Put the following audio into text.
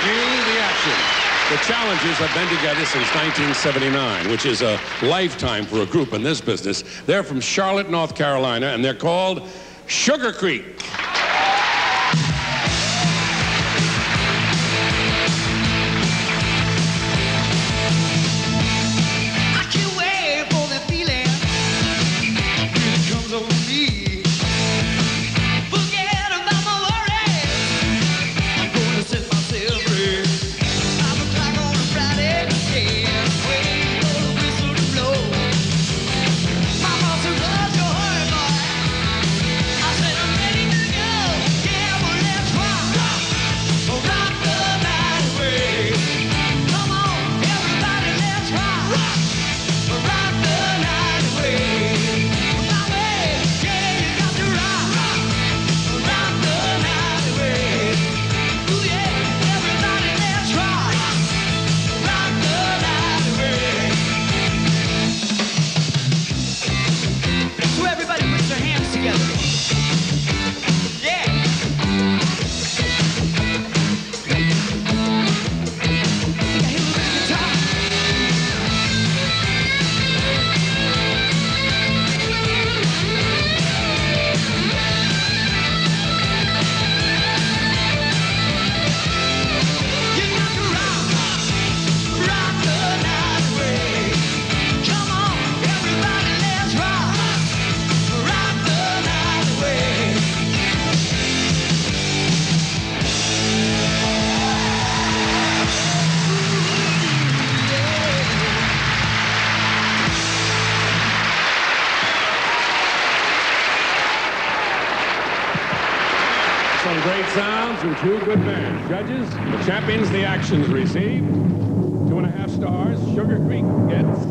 the action. The Challengers have been together since 1979, which is a lifetime for a group in this business. They're from Charlotte, North Carolina, and they're called Sugar Creek. Some great sounds from two good bands. Judges, the champions the actions received. 2.5 stars. Sugar Creek gets